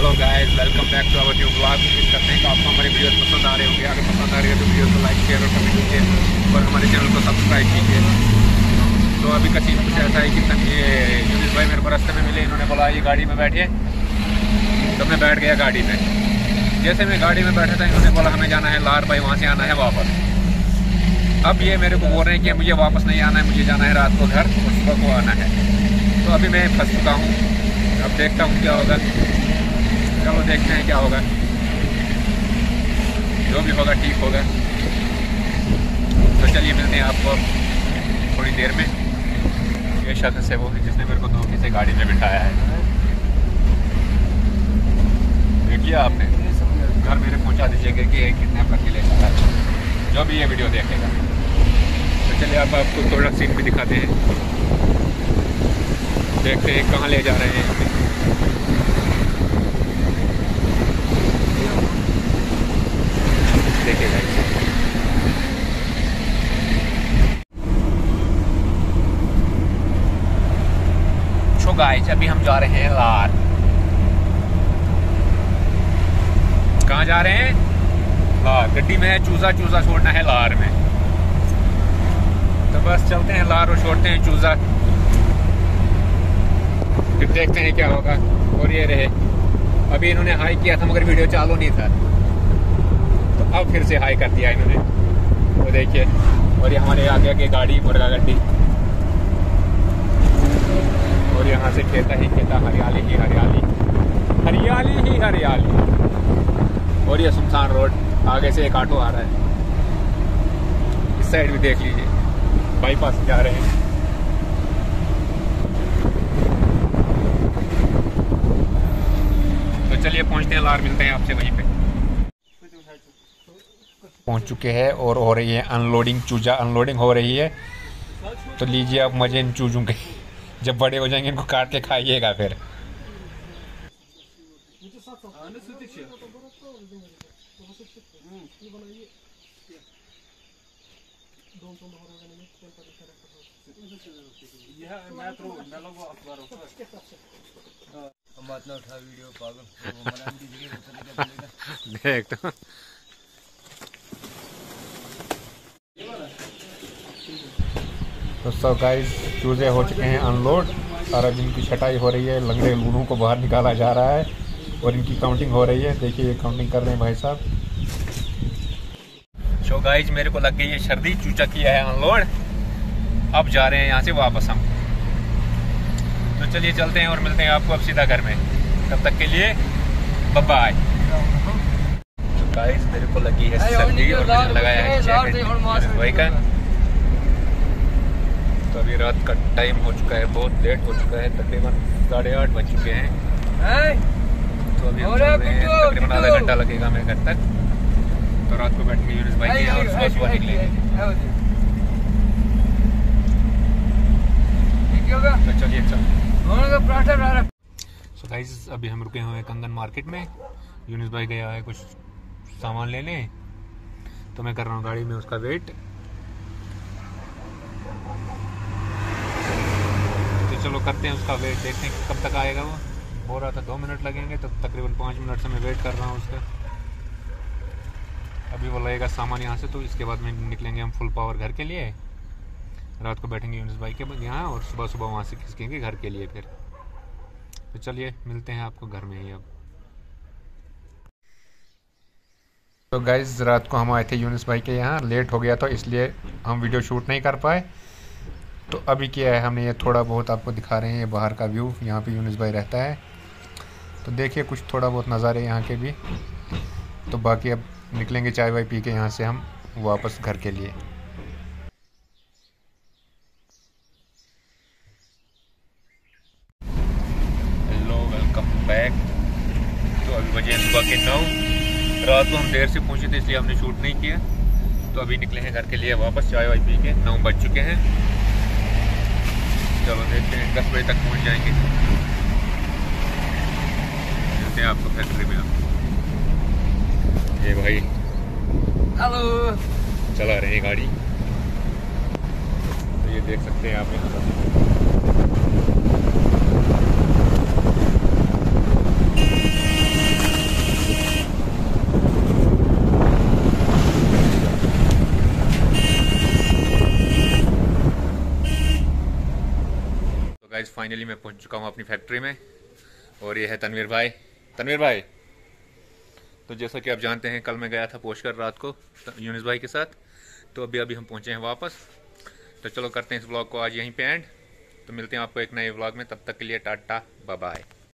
Hello guys, welcome back to our new blog. उम्मीद करते हैं कि आपको हमारे वीडियोस पसंद आ रहे होंगे। अगर पसंद आ रही है तो वीडियो को लाइक शेयर और कमेंट कीजिए और हमारे चैनल को सब्सक्राइब कीजिए। तो अभी का सीन कुछ ऐसा है कि ये यूनिस भाई मेरे को रास्ते में मिले, इन्होंने बोला ये गाड़ी में बैठिए, तो मैं बैठ गया गाड़ी में। जैसे मैं गाड़ी में बैठा था इन्होंने बोला हमें जाना है लार भाई, वहाँ से आना है वापस। अब ये मेरे को बोल रहे हैं कि मुझे वापस नहीं आना है, मुझे जाना है रात को घर और सुबह को आना है। तो अभी मैं फंस चुका हूँ, अब देखता हूँ क्या होगा। चलो देखते हैं क्या होगा, जो भी होगा ठीक होगा। तो चलिए मिलते हैं आपको थोड़ी देर में। ये शख्स है वो जिसने मेरे को धोखे से गाड़ी में बिठाया है। देखिए आपने घर मेरे पहुंचा दीजिएगा कि किडनैप करके ले सकता है जो भी ये वीडियो देखेगा। तो चलिए अब आपको थोड़ा सीन भी दिखाते हैं, देखते हैं कहाँ ले जा रहे हैं। देखिएगा सो गाइस, अभी हम जा रहे हैं लार। कहाँ जा रहे हैं? लार। गड्डी में है चूजा, चूजा छोड़ना है लार में। तो बस चलते हैं लार और छोड़ते हैं चूजा, फिर देखते हैं क्या होगा। और ये रहे, अभी इन्होंने हाई किया था मगर वीडियो चालू नहीं था, तो अब फिर से हाई कर दिया इन्होंने। वो देखिए, और ये हमारे आगे आगे गाड़ी, मुर्गा गड्डी, और यहाँ से खेता ही खेता, हरियाली ही हरियाली, हरियाली ही हरियाली। और ये सुनसान रोड, आगे से एक ऑटो आ रहा है। इस साइड भी देख लीजिए, बाईपास जा रहे हैं। तो चलिए पहुंचते हैं लार, मिलते हैं आपसे वहीं पे। पहुंच चुके हैं और हो रही है अनलोडिंग। चूजा अनलोडिंग हो रही है, तो लीजिए आप मजे इन चूजों के। जब बड़े हो जाएंगे इनको काट के खाइएगा फिर। देख तो सब गाइस, चूजे हो चुके हैं अनलोड और अब इनकी छटाई हो रही है। लंगड़े लूनों को बाहर निकाला जा रहा है और इनकी काउंटिंग हो रही है। देखिए ये काउंटिंग कर रहे हैं भाई साहब। सो गाइस, मेरे को लग गई है सर्दी, चूचा किया है अनलोड। अब जा रहे हैं यहाँ से वापस हम। तो चलिए चलते हैं और मिलते हैं आपको अब सीधा घर में। तब तक के लिए बाय बाय। तो गाइस, मेरे को लगी है सर्दी और मैंने लगाया है जैकेट भाई का। तो अभी रात का टाइम हो चुका है, बहुत लेट हो चुका है, तकरीबन 8:30 बज चुके हैं। तो अभी हम चल रहे हैं, तकरीबन आधा घंटा लगेगा मेरे घर तक। तो रात को बैठेंगे यूनिस भाई के और सुबह सुबह निकलेंगे। तो चलिए चल। सो गाइस, अभी हम रुके हुए हैं कंगन मार्केट में। यूनिस भाई गया है कुछ सामान लेने, तो मैं कर रहा हूँ गाड़ी में उसका वेट। तो चलो करते हैं उसका वेट, देखते हैं कब तक आएगा। वो हो रहा था 2 मिनट लगेंगे, तो तकरीबन 5 मिनट से मैं वेट कर रहा हूँ उसका। अभी वो लगेगा सामान यहाँ से, तो इसके बाद में निकलेंगे हम फुल पावर घर के लिए। रात को बैठेंगे यूनिस भाई के यहाँ और सुबह सुबह वहाँ से खिसकेंगे घर के लिए फिर। तो चलिए मिलते हैं आपको घर में ही अब। तो गाइस, रात को हम आए थे यूनिस भाई के यहाँ, लेट हो गया था इसलिए हम वीडियो शूट नहीं कर पाए। तो अभी किया है हमने, ये थोड़ा बहुत आपको दिखा रहे हैं ये बाहर का व्यू। यहाँ पे यूनिस भाई रहता है, तो देखिए कुछ थोड़ा बहुत नज़ारे यहाँ के भी। तो बाकी अब निकलेंगे चाय वाय पी के यहाँ से हम वापस घर के लिए। Hello, welcome back. तो अभी बजे सुबह के 9। रात को हम देर से पहुँचे थे इसलिए हमने शूट नहीं किया। तो अभी निकले हैं घर के लिए वापस चाय वाय पी के। 9 बज चुके हैं। चलो देखते हैं, 10 बजे तक पहुँच जाएंगे। मिलते हैं आपको फैक्ट्री में। ये भाई हेलो चला रहे हैं गाड़ी, तो ये देख सकते हैं आप यहाँ पर। गाइस फाइनली मैं पहुंच चुका हूं अपनी फैक्ट्री में और ये है तनवीर भाई। तनवीर भाई, तो जैसा कि आप जानते हैं कल मैं गया था पोशकर रात को यूनिस भाई के साथ, तो अभी अभी हम पहुंचे हैं वापस। तो चलो करते हैं इस व्लॉग को आज यहीं पे एंड। तो मिलते हैं आपको एक नए व्लॉग में, तब तक के लिए टाटा बाय बाय।